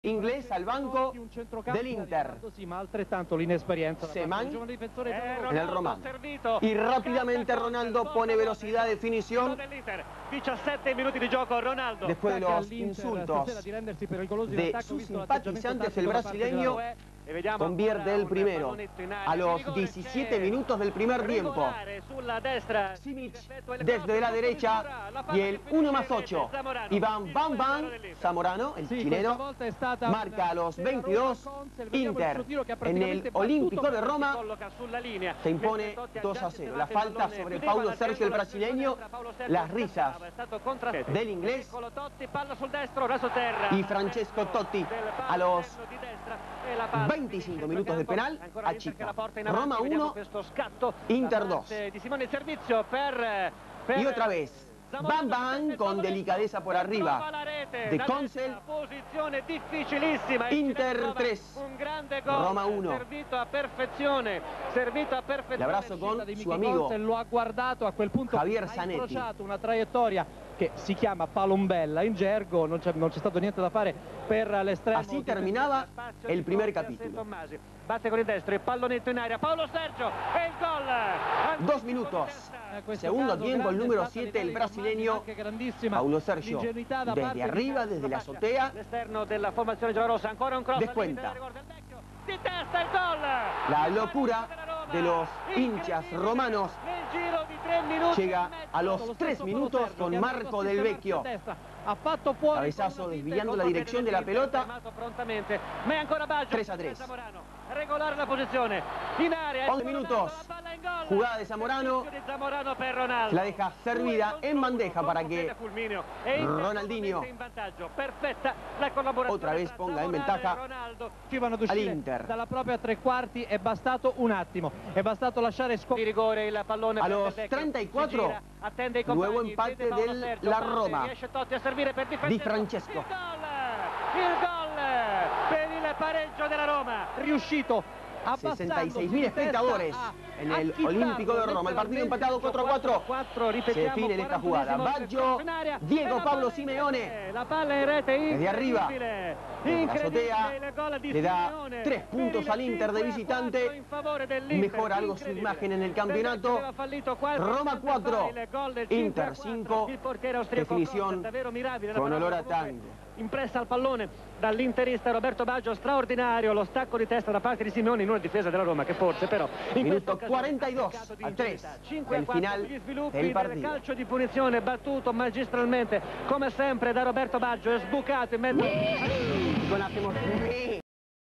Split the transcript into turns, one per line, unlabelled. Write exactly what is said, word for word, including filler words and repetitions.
inglés al banco del Inter.
Ma altrettanto l'inesperienza
Seman
eh,
en el Romano. Y rápidamente Ronaldo pone velocidad de definición.
diciassette minuti di gioco Ronaldo.
Después de los insultos de sus simpatizantes, el brasileño convierte el primero a los diecisiete minutos del primer tiempo. Simic desde la derecha y el uno más ocho. Iván Bam Bam Zamorano, el chileno, marca a los veintidós. Inter en el Olímpico de Roma se impone dos a cero. La falta sobre Paulo Sergio, el brasileño, las risas del inglés y Francesco Totti a los veinticinco minutos de penal achica. Roma uno, Inter dos. Y otra vez Bam Bam con delicadeza por arriba de Consel. Inter tres, Roma uno. El abrazo con su amigo
lo ha guardato a quel punto,
Javier Zanetti.
una traiettoria che si chiama palombella in gergo, non c'è stato niente da fare per l'estremo.
Así terminaba el primer capítulo.
Batte con il destro, il pallonetto in aria, Paulo Sergio e il gol.
Dos minutos. Segundo tiempo, el número siete, el brasileño Paulo Sergio. Desde arriba, desde la azotea,
L'esterno della formazione giallorossa, ancora un cross.
descuenta.
Di testa il gol.
La locura de los hinchas romanos llega a los tres minutos con Marco Del Vecchio. Cabezazo desviando la dirección de la pelota. tres a tres.
Regolare la posizione in area.
once minutos. Jugada de Zamorano. La deja servida en bandeja para que Ronaldinho otra vez ponga en ventaja al Inter.
Dalla propria tre quarti è bastato un attimo, è bastato lasciare
di rigore il pallone.
A los treinta y cuatro, nuevo empate della Roma di Francesco.
Il gol per il pareggio della Roma,
riuscito
sesenta y seis mil espectadores en el Olímpico de Roma. El partido empatado cuatro a cuatro. Se define en esta jugada. Baggio, Diego Pablo Simeone. Desde arriba, en la azotea, le da tres puntos al Inter de visitante. Mejora algo su imagen en el campeonato. Roma cuatro, Inter cinco. Definición con olor a tango.
Impressa al pallone dall'interista Roberto Baggio, straordinario lo stacco di testa da parte di Simeone in una difesa della Roma che forse però in
minuto cuarenta y dos a tres del final del partido.
Calcio di punizione battuto magistralmente come sempre da Roberto Baggio, è sbucato in mezzo.
Con hacemos